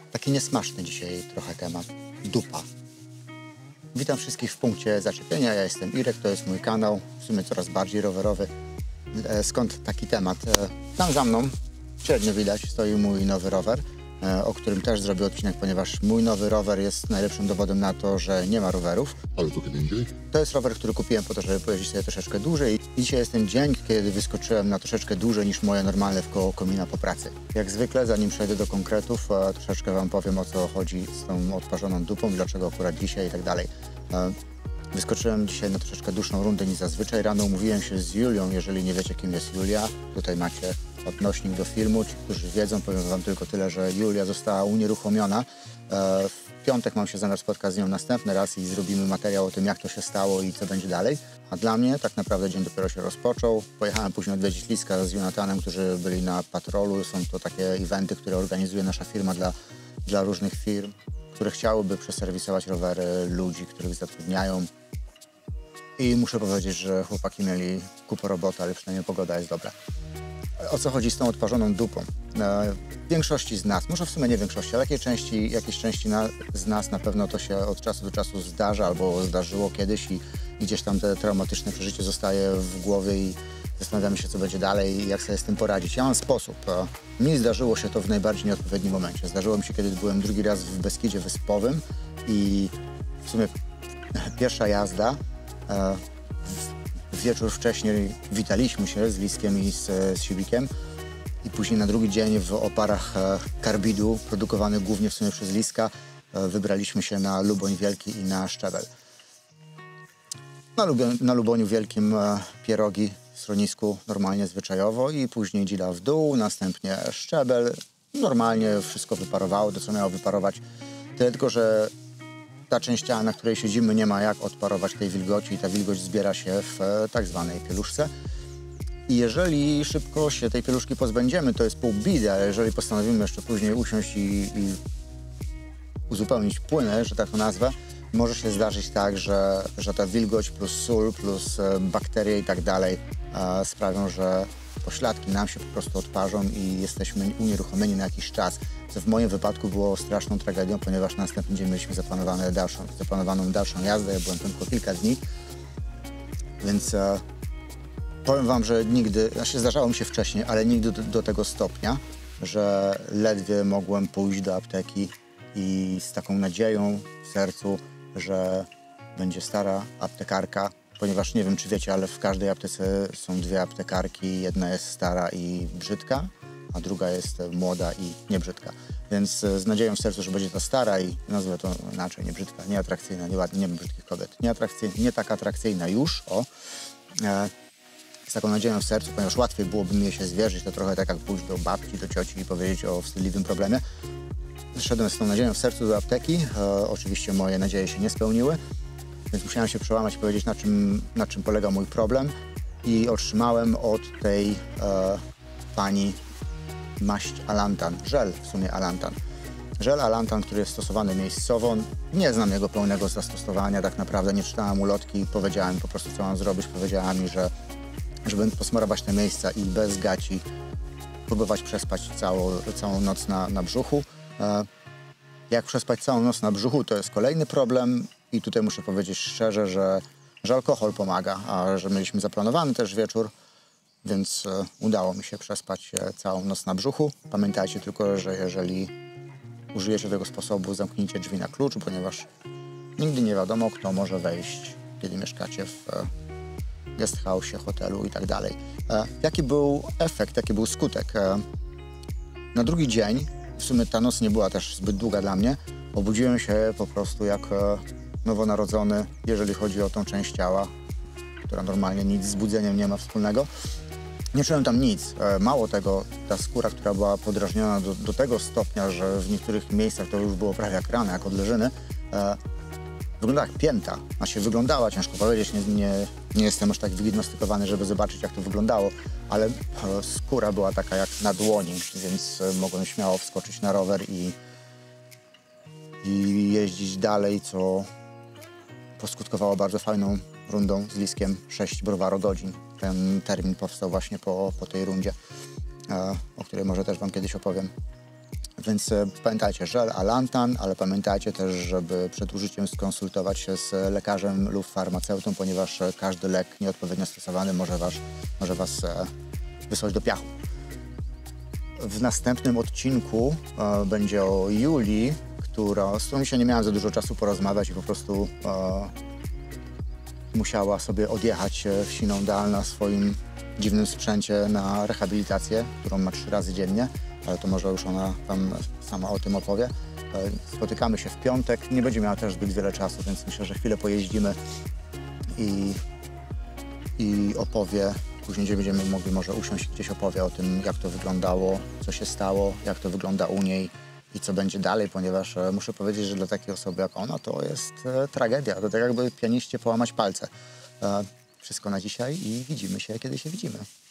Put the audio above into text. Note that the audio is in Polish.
Taki niesmaczny dzisiaj trochę temat. Dupa. Witam wszystkich w punkcie zaczepienia. Ja jestem Irek, to jest mój kanał, w sumie coraz bardziej rowerowy. Skąd taki temat? Tam za mną, średnio widać, stoi mój nowy rower, o którym też zrobię odcinek, ponieważ mój nowy rower jest najlepszym dowodem na to, że nie ma rowerów. Ale to kiedy indziej? To jest rower, który kupiłem po to, żeby pojeździć sobie troszeczkę dłużej. I dzisiaj jest ten dzień, kiedy wyskoczyłem na troszeczkę dłużej niż moje normalne wkoło komina po pracy. Jak zwykle, zanim przejdę do konkretów, troszeczkę Wam powiem, o co chodzi z tą odparzoną dupą, dlaczego akurat dzisiaj i tak dalej. Wyskoczyłem dzisiaj na troszeczkę dłuższą rundę niż zazwyczaj. Rano umówiłem się z Julią, jeżeli nie wiecie, kim jest Julia. Tutaj macie odnośnik do filmu. Ci, którzy wiedzą, powiem Wam tylko tyle, że Julia została unieruchomiona. W piątek mam się zamiar spotkać z nią następny raz i zrobimy materiał o tym, jak to się stało i co będzie dalej. A dla mnie tak naprawdę dzień dopiero się rozpoczął. Pojechałem później odwiedzić Liska z Jonathanem, którzy byli na patrolu. Są to takie eventy, które organizuje nasza firma dla różnych firm, które chciałyby przeserwisować rowery ludzi, których zatrudniają. I muszę powiedzieć, że chłopaki mieli kupę roboty, ale przynajmniej pogoda jest dobra. O co chodzi z tą odparzoną dupą? W większości z nas, może w sumie nie większości, ale jakiejś części z nas na pewno to się od czasu do czasu zdarza albo zdarzyło kiedyś i gdzieś tam te traumatyczne przeżycie zostaje w głowie i zastanawiamy się, co będzie dalej i jak sobie z tym poradzić. Ja mam sposób. Mi zdarzyło się to w najbardziej nieodpowiednim momencie. Zdarzyło mi się, kiedy byłem drugi raz w Beskidzie Wyspowym i w sumie pierwsza jazda. Wieczór wcześniej witaliśmy się z Liskiem i z Siwikiem i później na drugi dzień w oparach karbidu produkowanych głównie w sumie przez Liska wybraliśmy się na Luboń Wielki i na Szczebel. Na Luboniu Wielkim pierogi w schronisku normalnie, zwyczajowo i później dzida w dół, następnie Szczebel. Normalnie wszystko wyparowało, to co miało wyparować. Tylko że ta część ciała, na której siedzimy, nie ma jak odparować tej wilgoci i ta wilgoć zbiera się w tak zwanej pieluszce. I jeżeli szybko się tej pieluszki pozbędziemy, to jest pół bidy, ale jeżeli postanowimy jeszcze później usiąść i uzupełnić płynę, że tak to nazwę, może się zdarzyć tak, że ta wilgoć plus sól, plus bakterie i tak dalej sprawią, że pośladki nam się po prostu odparzą i jesteśmy unieruchomieni na jakiś czas. Co w moim wypadku było straszną tragedią, ponieważ na następny dzień mieliśmy zaplanowaną dalszą jazdę. Ja byłem tylko kilka dni, więc powiem Wam, że nigdy, zdarzało mi się wcześniej, ale nigdy do tego stopnia, że ledwie mogłem pójść do apteki i z taką nadzieją w sercu, że będzie stara aptekarka, ponieważ nie wiem, czy wiecie, ale w każdej aptece są dwie aptekarki. Jedna jest stara i brzydka, a druga jest młoda i niebrzydka. Więc z nadzieją w sercu, że będzie ta stara i nazwę to inaczej, niebrzydka, nieatrakcyjna, nieładna, nie brzydkich kobiet, nie tak atrakcyjna już, z taką nadzieją w sercu, ponieważ łatwiej byłoby mi się zwierzyć, to trochę tak jak pójść do babci, do cioci i powiedzieć o wstydliwym problemie. Szedłem z tą nadzieją w sercu do apteki, oczywiście moje nadzieje się nie spełniły, więc musiałem się przełamać i powiedzieć, na czym polega mój problem i otrzymałem od tej pani maść Alantan, żel w sumie Alantan. Żel Alantan, który jest stosowany miejscowo. Nie znam jego pełnego zastosowania, tak naprawdę nie czytałem ulotki, powiedziałem po prostu, co mam zrobić. Powiedziała mi, że żeby posmarować te miejsca i bez gaci próbować przespać całą noc na brzuchu. Jak przespać całą noc na brzuchu, to jest kolejny problem i tutaj muszę powiedzieć szczerze, że alkohol pomaga, a że mieliśmy zaplanowany też wieczór, więc udało mi się przespać całą noc na brzuchu. Pamiętajcie tylko, że jeżeli użyjecie tego sposobu, zamknijcie drzwi na klucz, ponieważ nigdy nie wiadomo, kto może wejść, kiedy mieszkacie w guest house, hotelu i tak dalej. Jaki był efekt, jaki był skutek? Na drugi dzień, w sumie ta noc nie była też zbyt długa dla mnie, obudziłem się po prostu jak nowonarodzony, jeżeli chodzi o tą część ciała, która normalnie nic z budzeniem nie ma wspólnego. Nie czułem tam nic. Mało tego, ta skóra, która była podrażniona do tego stopnia, że w niektórych miejscach to już było prawie jak rana, jak odleżyny, wyglądała jak pięta. Znaczy wyglądała, ciężko powiedzieć, nie jestem aż tak wygimnastykowany, żeby zobaczyć, jak to wyglądało, ale skóra była taka jak na dłoni, więc mogłem śmiało wskoczyć na rower i jeździć dalej, co poskutkowało bardzo fajną rundą z Liskiem 6 browarogodzin. Ten termin powstał właśnie po tej rundzie, o której może też Wam kiedyś opowiem. Więc pamiętajcie, żel Alantan, ale pamiętajcie też, żeby przed użyciem skonsultować się z lekarzem lub farmaceutą, ponieważ każdy lek nieodpowiednio stosowany może was wysłać do piachu. W następnym odcinku będzie o Julii, z którą się nie miałem za dużo czasu porozmawiać i po prostu musiała sobie odjechać w Sinądal na swoim dziwnym sprzęcie na rehabilitację, którą ma 3 razy dziennie, ale to może już ona tam sama o tym opowie. Spotykamy się w piątek, nie będzie miała też zbyt wiele czasu, więc myślę, że chwilę pojeździmy i opowie. Później będziemy mogli może usiąść, gdzieś opowie o tym, jak to wyglądało, co się stało, jak to wygląda u niej i co będzie dalej, ponieważ muszę powiedzieć, że dla takiej osoby jak ona to jest tragedia. To tak jakby pianiście połamać palce. Wszystko na dzisiaj i widzimy się, kiedy się widzimy.